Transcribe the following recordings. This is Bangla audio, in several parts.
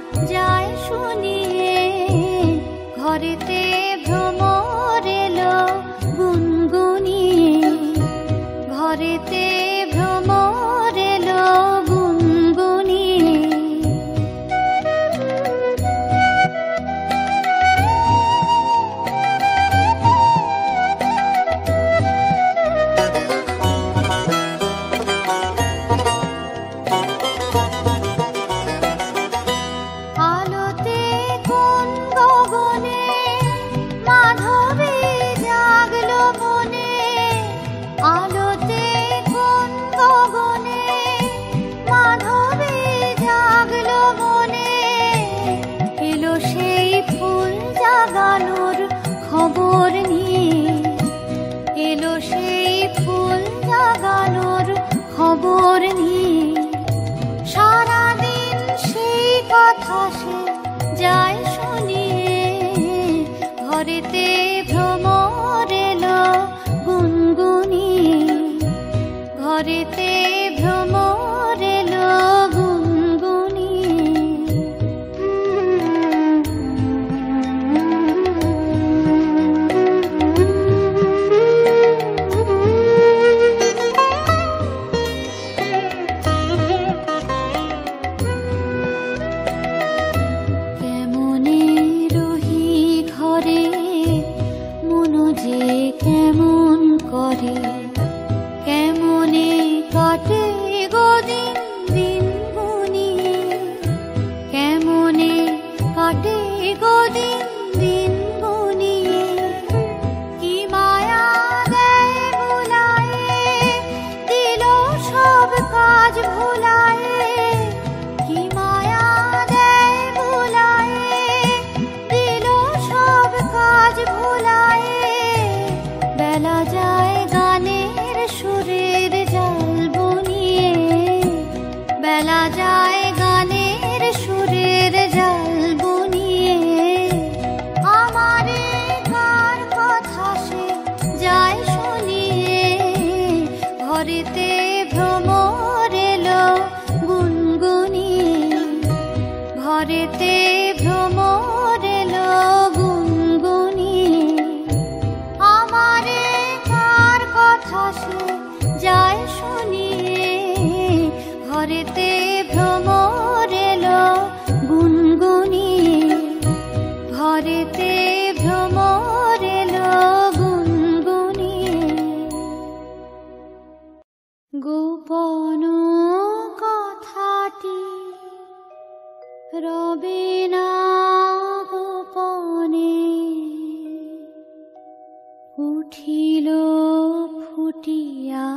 যায় শুনিয়ে, ঘরেতে ভ্রমর এলো গুনগুনিয়ে, ঘরেতে ভ্রমর এলো গুনগুনিয়ে। আলোতে কোন গগনে মাধবী জাগলো মনে, আলোতে কোন গগনে মাধবী জাগলো মনে, এলো সেই ফুল জাগানোর খবর নিয়ে, এলো সেই ফুল জাগানোর খবর নিয়ে। সারাদিন সেই কথা সে যায় শুনিয়ে, ঘরেতে ভ্রমর এলো গুনগুনিয়ে, ঘরেতে ভ্রমর এলো গুনগুনিয়ে। কেমনে রহি ঘরে মনো যে কেমন করে, কেমনে কাটে গো দিন দিন গুনিয়ে, কেমনে কাটে গো দিন দিন গুনিয়ে। কি মায়া দেয় বুলায়ে, দিল সব কাজ ভুলায়ে, কি মায়া দেয় বুলায়ে, দিল সব কাজ ভুলায়ে। বেলা যায় গানের সুরের জাল বুনিয়ে, বেলা যায় গানের সুরের জাল বুনিয়ে। আমারে কার কথা সে যায় শুনিয়ে, ঘরেতে ভ্রমর এলো গুনগুনিয়ে, ঘরেতে ভ্রমর এলো গুনগুনিয়ে। আমারে কার কথা সে যায় শুনিয়ে, ঘরেতে ভ্রমর এলো গুনগুনিয়ে, ঘরেতে ভ্রমর এলো গুনগুনিয়ে। গোপন কথাটি রবে না গোপনে, উঠিল ফুটিয়া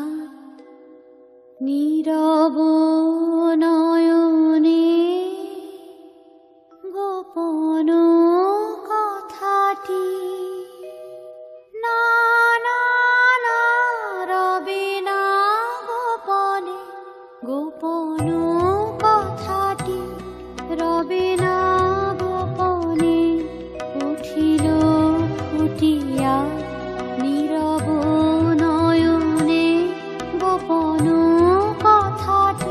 নীরব নয়নে। গোপন কথাটি না না না রবে না গোপনে, গোপন কথাটি রবে না গোপনে, উঠিল ফুটিয়া নীরব নয়নে। গোপন কথাটি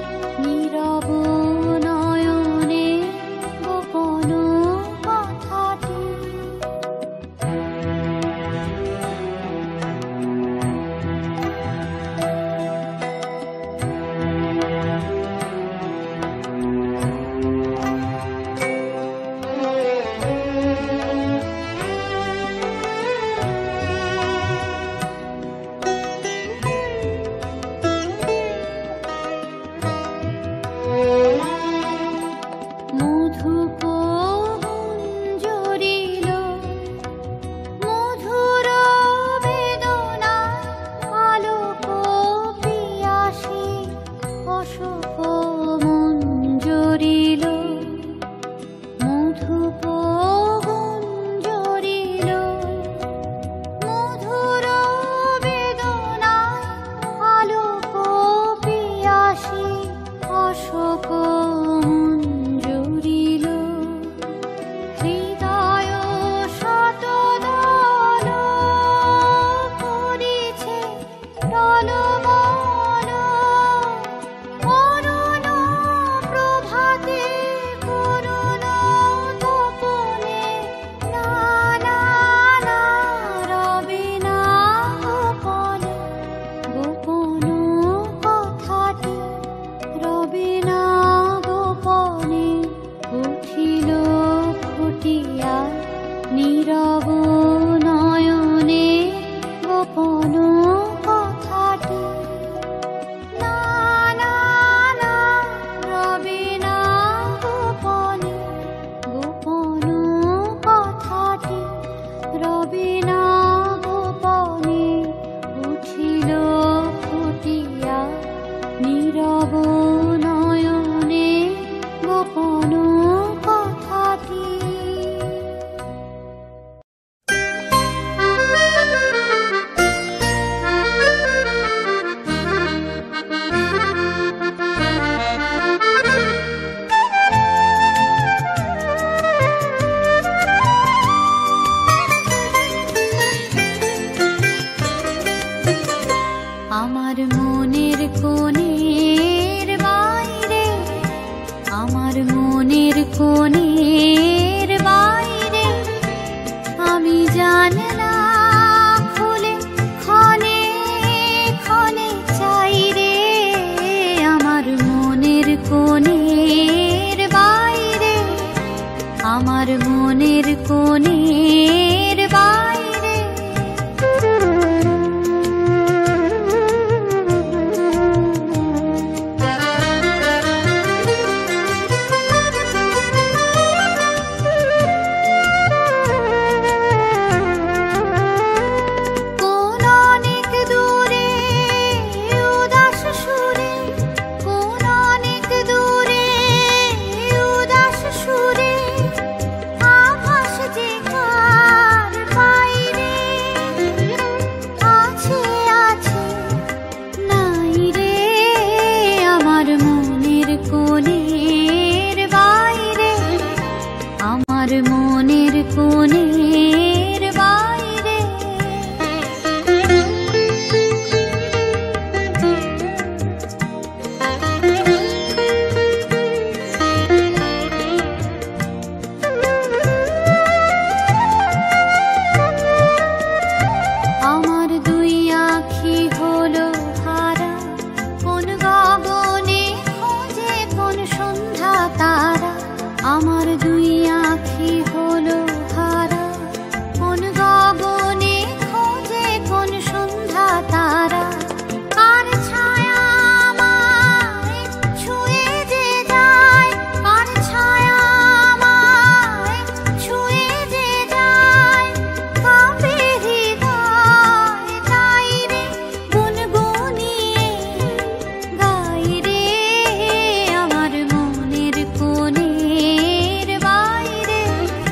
নীরব নয়নে গোপন কথা মনের কোণের বাইরে আমি জানলা খুলে ক্ষণে ক্ষণে চাই রে, আমার মনের কোণের বাইরে, আমার মনের কোণের বাইরে। কোন অনেক দূরে উদাস সুরে, কোন অনেক দূরে উদাস সুরে আভাস যে কার পাই রে, আছে আছে নাই রে, আমার মনের কোণের বাইরে, আমার মনের কোণের বাইরে। আমার দুই আঁখি হলো হারা, কোন গগনে খোঁজে কোন সন্ধ্যা তারা, আমার দুই আঁখি হলো হারা, কোন গগনে খোঁজে কোন সন্ধ্যা তারা। কার ছায়া আমায় ছুঁয়ে যে যায়, কার ছায়া আমায় ছুঁয়ে যে যায়, কাঁপে হৃদয় তাই রে, গুনগুনিয়ে গাই রে, আমার মনের কোণের বাইরে,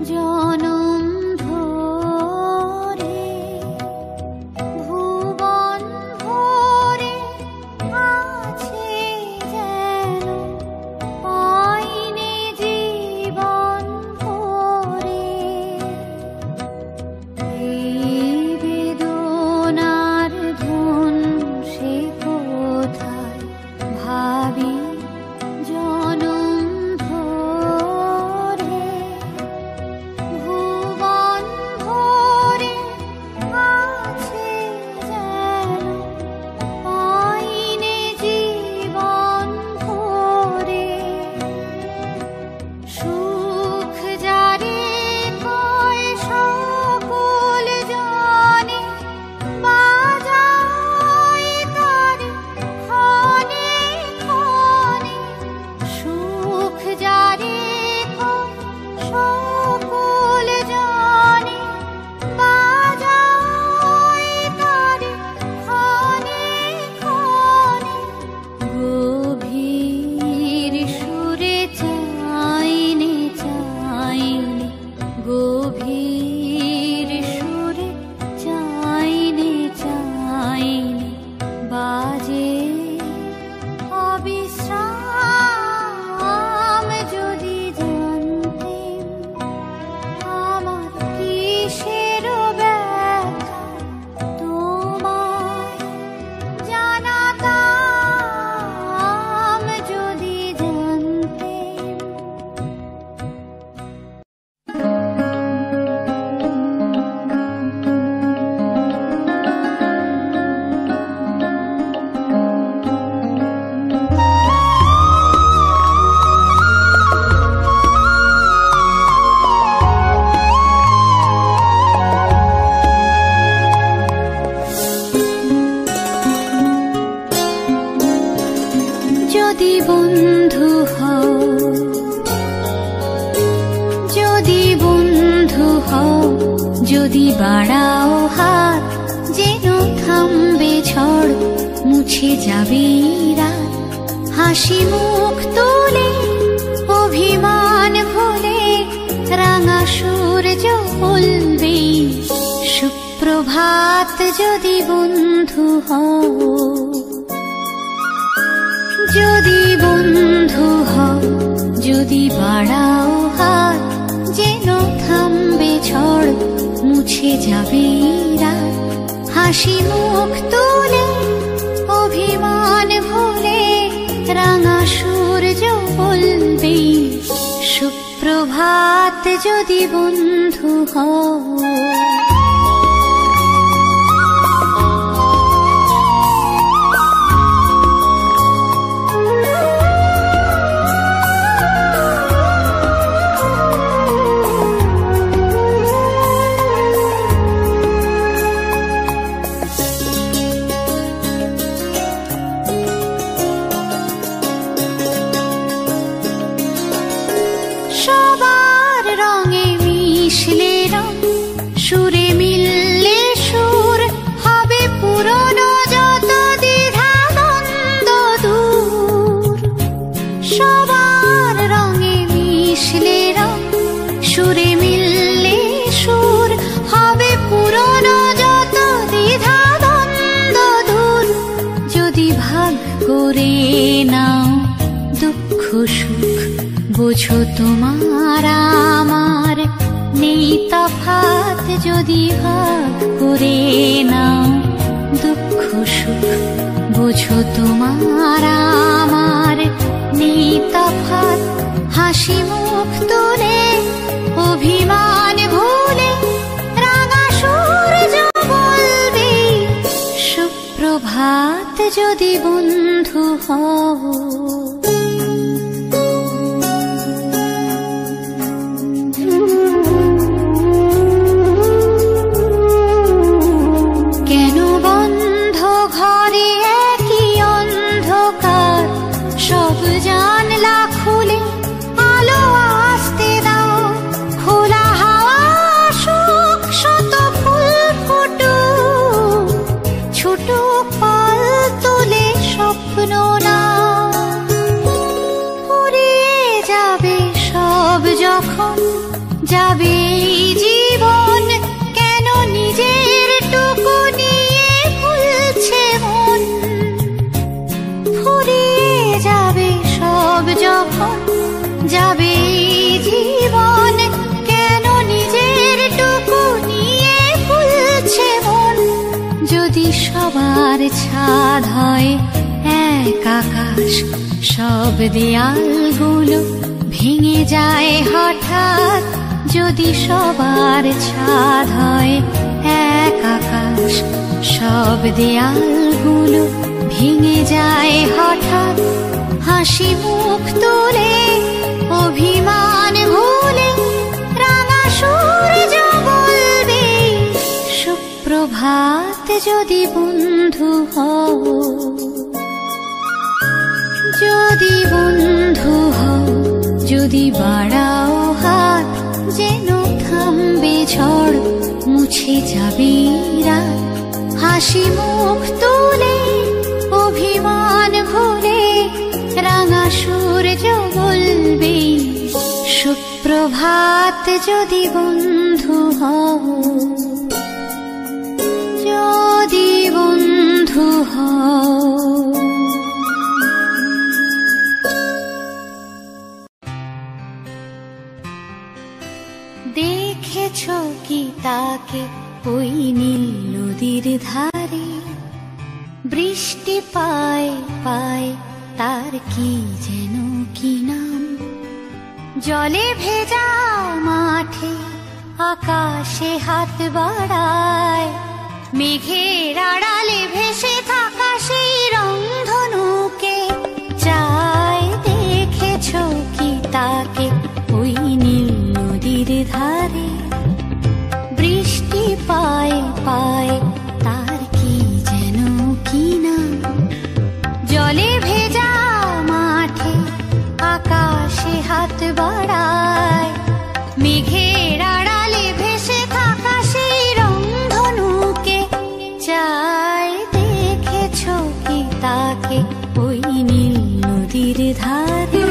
জনম ধরে ভুবন ভরে আছে যেন পাইনি জীবন ভরে এই বেদনার ধন সে কোথায় ভাবি জনম ধরে ভুবন ভরে আছে যেন পাইনি জীবন ভরে সুখ যারে কয় সকল জানে বাজায় তার ক্ষণে ক্ষণে সুখ যারে কয় সকল জানে বাজায় তার ক্ষণে ক্ষণে গভীর সুরে চাইনে চাইনে গভীর সুরে চাইনে চাইনে বাজে অবিশ্রাম যদি জানতেন আমার কিসের ব্যথা তোমায় জানাতাম যদি জানতেন যদি বন্ধু হও যদি বন্ধু হও যদি বাড়াও হাত যেন থামবে ঝড় মুছে যাবে রাত হাসি মুখ তুলে অভিমান ভুলে রাঙা সূর্য বলবে সুপ্রভাত যদি বন্ধু হও যদি বন্ধু হও যদি বাড়াও হাত যেন থামবে ঝড় মুছে যাবে রাত হাসি মুখ তুলে অভিমান ভুলে রাঙা সূর্য বলবে সুপ্রভাত যদি বন্ধু হও সবার রঙে মিশলে রং সুরে মিললে সুর হবে পুরনো যত দ্বিধা দ্বন্দ্ব দূর সবার রঙে মিশলে রং সুরে মিললে সুর হবে পুরনো যত দ্বিধা দ্বন্দ্ব দূর যদি ভাগ করে নাও দুঃখ সুখ বোঝো তোমার আমার নেই তফাৎ যদি ভাগ করে নাও দুঃখ সুখ বোঝো তোমার আমার নেই তফাৎ হাসি মুখ তুলে অভিমান ভুলে রাঙা সূর্য বলবে সুপ্রভাত যদি বন্ধু হও যাবে জীবন কেন নিজের টুকু নিয়ে ভুলছে মন, ফুরিয়ে যাবে সব যখন যাবে জীবন কেন নিজের টুকু নিয়ে ভুলছে মন। যদি সবার ছাদ হয় এক আকাশ, সব দেয়ালগুলো ভেঙে যায় হঠাৎ। যদি সবার ছাদ হয় এক আকাশ, সব দেয়ালগুলো ভেঙে যায় হঠাৎ। হাসি মুখ তুলে অভিমান ভুলে রাঙা সূর্য বলবে সুপ্রভাত। যদি বন্ধু হও, যদি বন্ধু হও, যদি বাড়াও হাত, যেন থামবে ঝড় মুছে যাবে রাত। হাসি মুখ তুলে অভিমান ভুলে রাঙা সূর্য বলবে সুপ্রভাত। যদি বন্ধু হও, যদি বন্ধু হও। দেখেছো কি তাকে ওই নীল নদীর ধারে, বৃষ্টি পায় পায় তার কি যেন কি নাম। জলে ভেজা মাঠে আকাশে হাত বাড়ায়, মেঘের আড়ালে ভেসে থাকা সেই রংধনুকে চায়। দেখেছো কি তাকে ওই নীল নদীর ধারে, বৃষ্টি পায় পায় তার কি যেন কি নাম। জলে ভেজা মাঠে আকাশে হাত বাড়ায়, মেঘের আড়ালে ভেসে থাকা সেই রংধনুকে চায়। দেখেছো কি তাকে ওই নীল নদীর ধারে।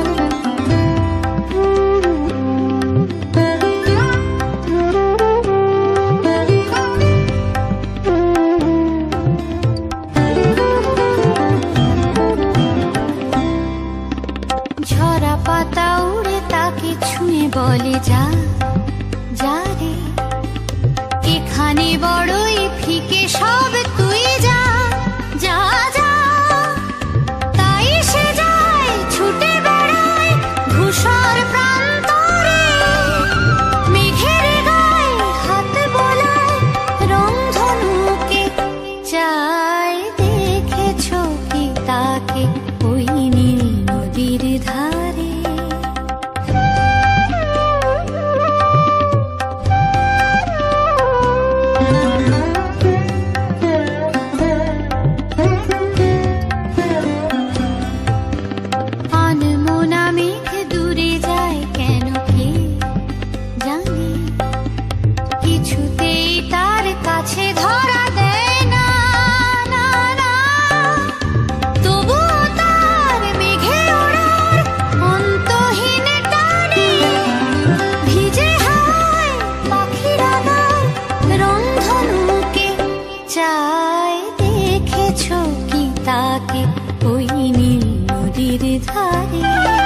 ঝরা পাতা উড়ে তাকে ছুঁয়ে বলে যা যা রে, এখানে বড়ই ফিকে সব, তুই যা যা যা। তাই সে যায় ছুটে বেড়ায় ধূসর প্রান্তরে, মেঘের গায়ে হাত বোলায় রংধনুকে চায়। দেখেছো কি তাকে ওই নীল নদীর ধারে। আনমনা মেঘ দূরে যায় কেন কে জানে, কিছুতেই তার কাছে ধরা দেয় না না না। তবুও তার মেঘে ওড়ার অন্তহীন টানে, ভিজে হাওয়ায় পাখিরা গায় রংধনুকে চায়। দেখেছো কি তাকে ওই নীল নদীর ধারে।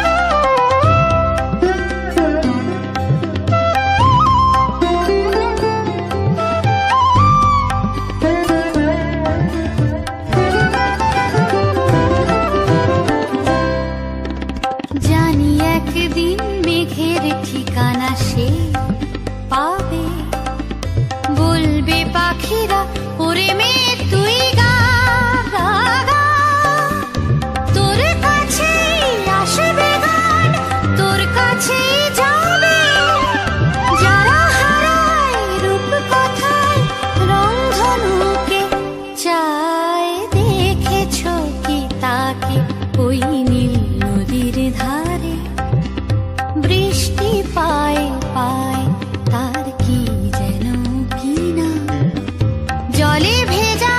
জানি একদিন মেঘের ঠিকানা সে পাবে, বলবে পাখিরা ওরে মেঘ তুই গা গা গা। তোর কাছেই আসবে গান, তোর কাছেই যাবে যারা হারায় রূপ কথায় রংধনুকে চায়। দেখেছো কি তাকে ওই নীল নদীর ধারে, বৃষ্টি পায় পায় তার কি যেন কি নাম। জলে ভেজা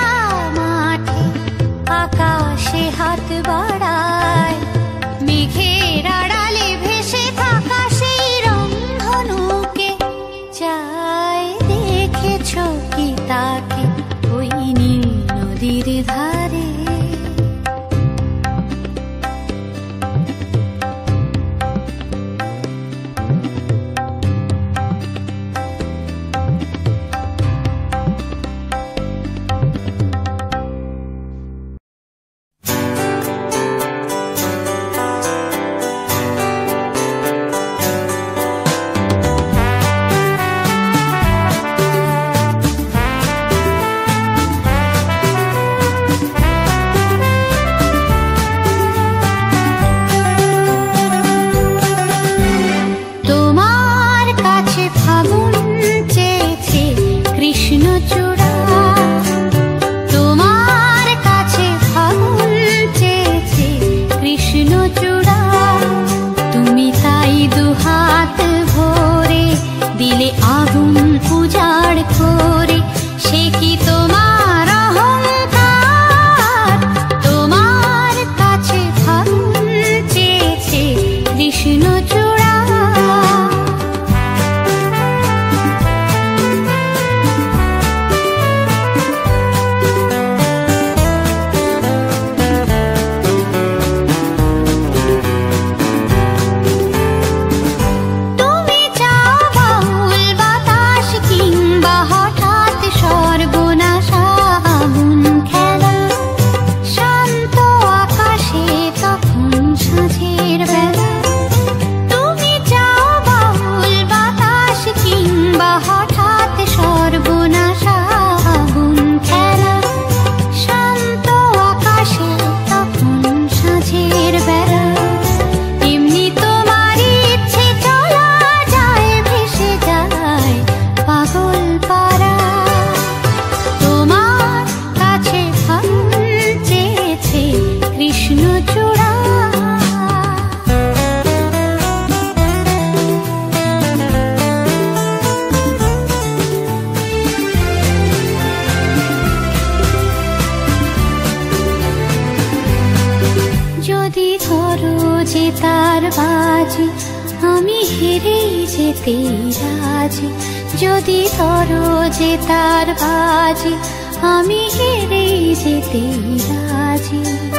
যেতেই রাজি, যদি ধরো যে তার বাজি, আমি হেরেই যেতেই রাজি।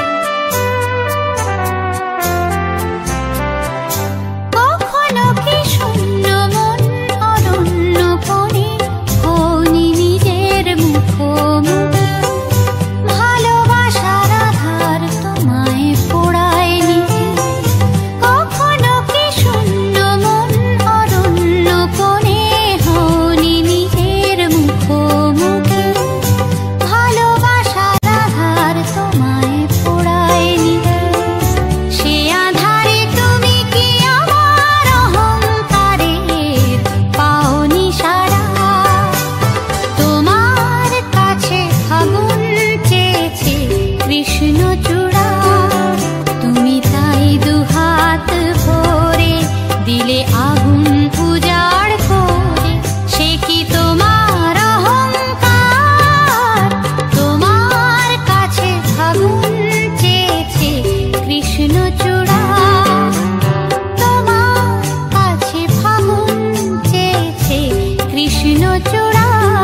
কখনো কি শূন্য মন অরণ্য কোণে খনি নিজের মুখোমুখি, ভালোবাসার আধার তোমায় পোড়ায় নিতে। কখনো কি শূন্য মন অরণ্য কোণে খনি নিজের মুখোমুখি, ভালোবাসার আধার তোমায় পোড়ায় নিতে। সে আধারে তুমি কি আমার অহংকারের পাওনি সারা? তোমার কাছে আগুন চেয়েছে কৃষ্ণচূড়া, তুমি তাই দুহাত ভরে দিলে আগুন উজাড় করে। সে কি তোমার অহংকার? তোমার কাছে আগুন চেয়েছে কৃষ্ণচূড়া, তোমার কাছে আগুন চেয়েছে কৃষ্ণচূড়া।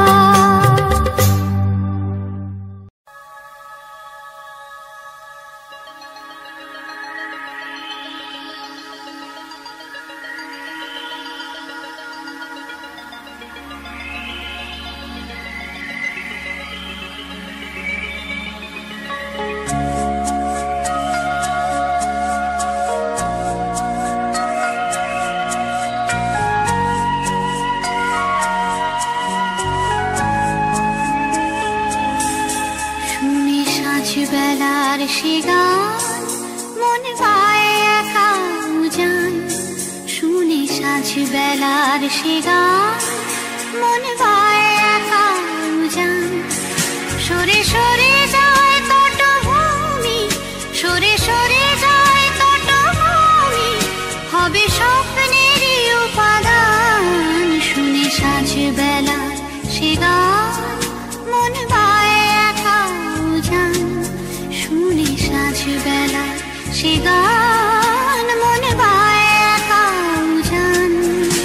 শুনে সাঁঝবেলার সে গান, মন পায় একা উজান। শুনে সাঁঝবেলার সে গান, মন পায় একা উজান। সরে সরে যায় তটভূমি, সরে সরে যায় তটভূমি, হবে স্বপ্নেরই উপাদান। শুনে সাঁঝবেলার সে গান, মন পায় একা উজান। শুনে সাঁঝবেলা সে গান, মন পায় একা উজান।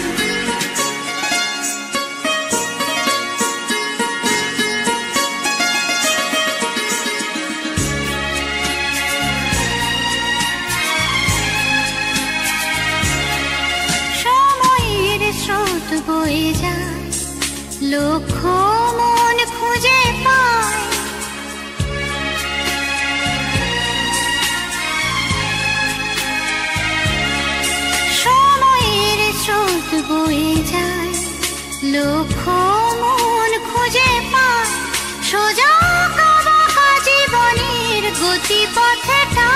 সময়ের স্রোত বয়ে যায়, লক্ষ্য মন খুঁজে পায়। সময়ের স্রোত বয়ে যায়, লক্ষ্য মন খুঁজে পায়। সোজা কাবাকা জীবনের গতিপথটা,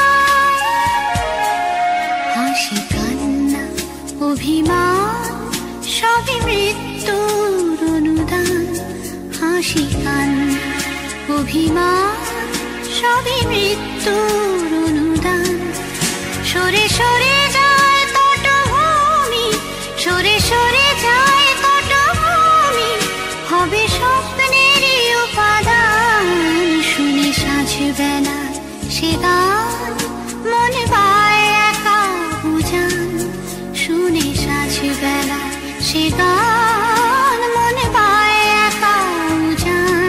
হাসি কান্না অভিমান সবই মৃত্যুর অনুদান। হাসি কান্না অভিমান সবই মৃত্যুর অনুদান। সরে সরে যায় তটভূমি, সরে সরে যায় তটভূমি, হবে স্বপ্নেরই উপাদান। শুনে সাঁঝবেলা সে গান, মন পায় একা উজান। শুনে সাঁঝবেলা সে গান, মন পায় একা উজান।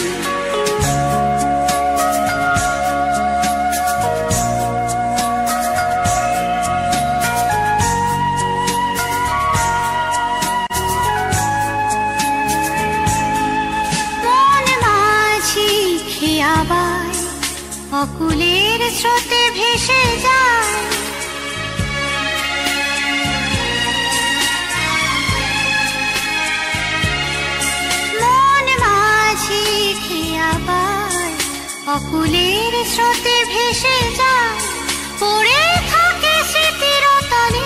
মন মাঝি খেয়াবায় অকুলের স্রোতে ভেসে যায়। মন মাঝি খেয়াবায় অকুলের স্রোতে ভেসে যায়। পড়ে থাকে স্মৃতির তলে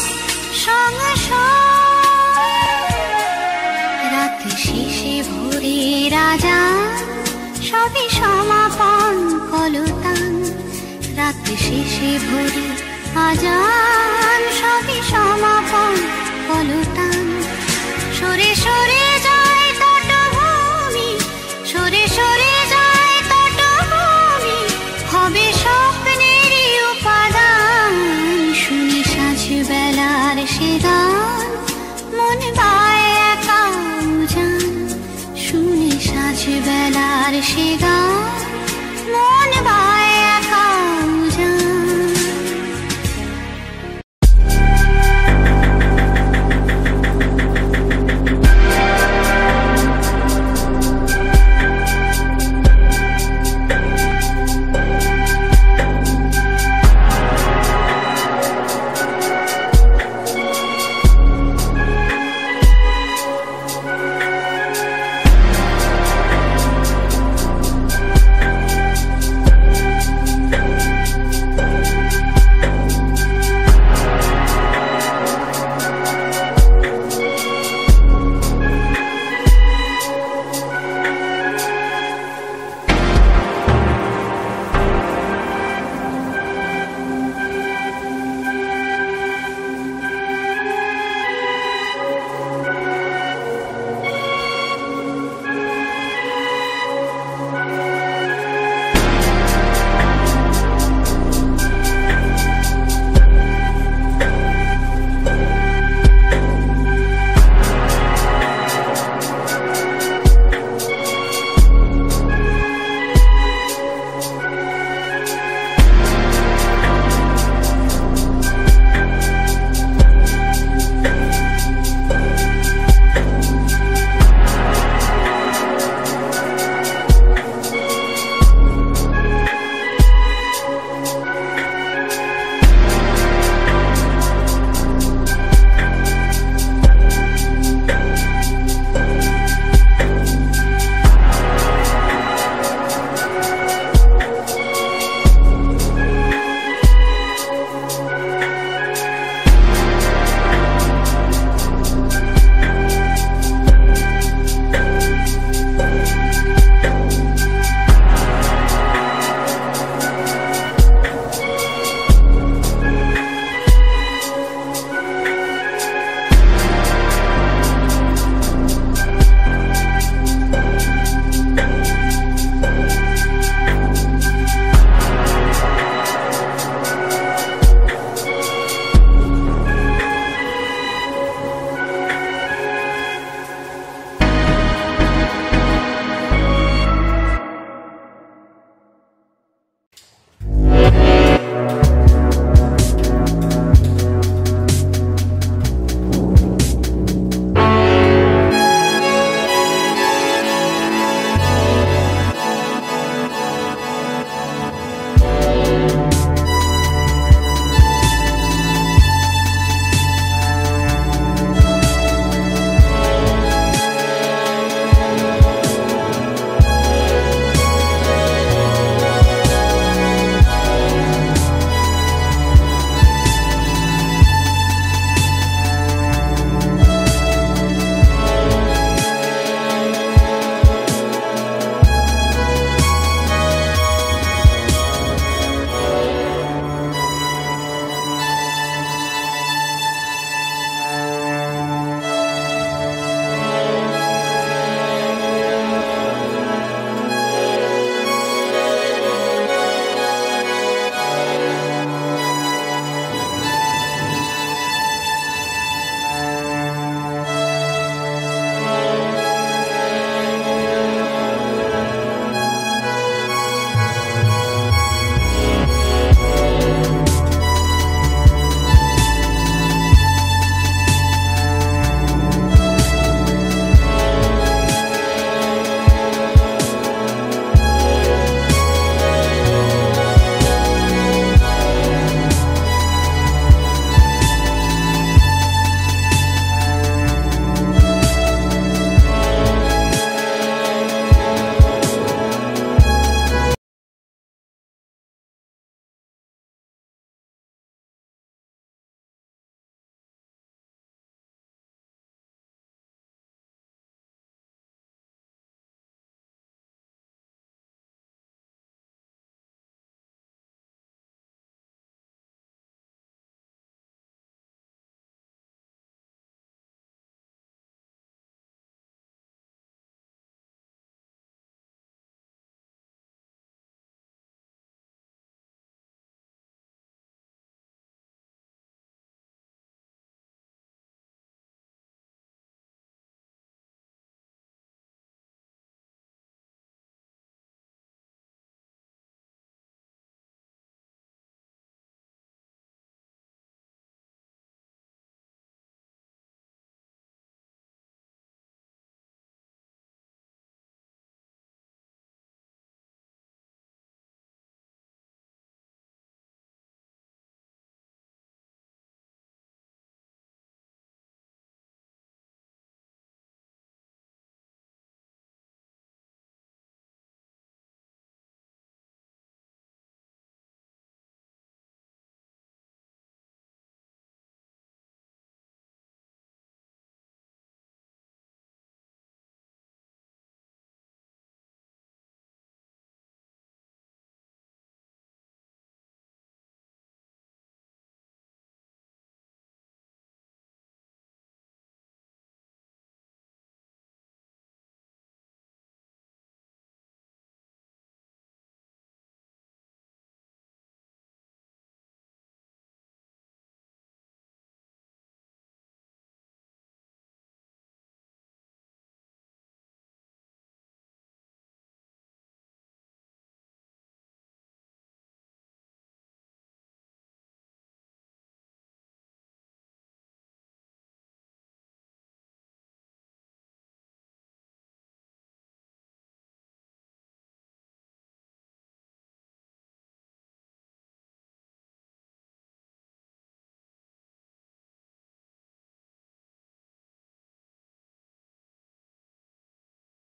সংশয়। রাত শেষে ভোরে রাজা সবই সমাপন কলতান। রাত শেষে ভোরে আজান সবই সমাপন কলতান।